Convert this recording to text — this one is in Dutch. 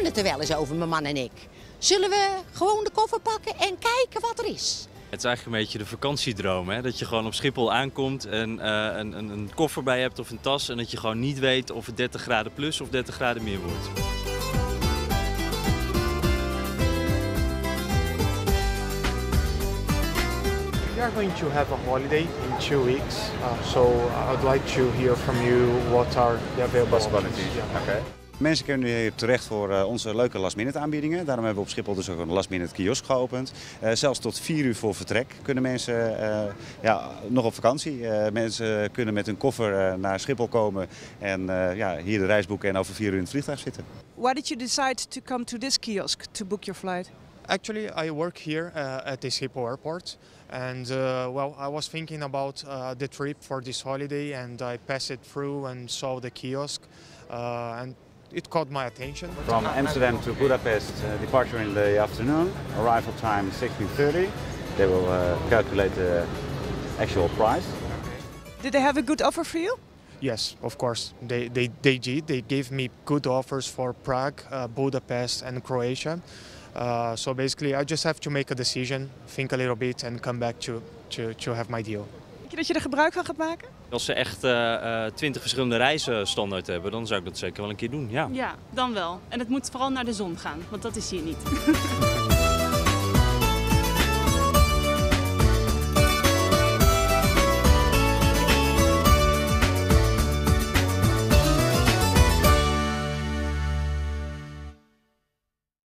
het er wel eens over, mijn man en ik. Zullen we gewoon de koffer pakken en kijken wat er is? Het is eigenlijk een beetje de vakantiedroom, hè? Dat je gewoon op Schiphol aankomt en een koffer bij hebt of een tas en dat je gewoon niet weet of het 30 graden plus of 30 graden meer wordt. We are going to have a holiday in 2 weeks, so I'd like to hear from you what are the available Possibilities. options. Okay. Mensen kunnen hier terecht voor onze leuke last-minute aanbiedingen. Daarom hebben we op Schiphol dus ook een last-minute kiosk geopend. Zelfs tot 4 uur voor vertrek kunnen mensen nog op vakantie. Mensen kunnen met hun koffer naar Schiphol komen en hier de reis boeken en over 4 uur in het vliegtuig zitten. Why did you decide to come to this kiosk to book your flight? Actually, I work here at the Schiphol airport, and I was thinking about the trip for this holiday, and I passed it through and saw the kiosk, and it caught my attention. From Amsterdam to Budapest, departure in the afternoon, arrival time 16:30. They will calculate the actual price. Did they have a good offer for you? Yes, of course. They did. They gave me good offers for Prague, Budapest, and Croatia. So basically, I just have to make a decision, think a little bit, and come back to have my deal. Denk je dat je er gebruik van gaat maken? Als ze echt 20 verschillende reizen standaard hebben, dan zou ik dat zeker wel een keer doen, ja. Ja, dan wel. En het moet vooral naar de zon gaan, want dat is hier niet.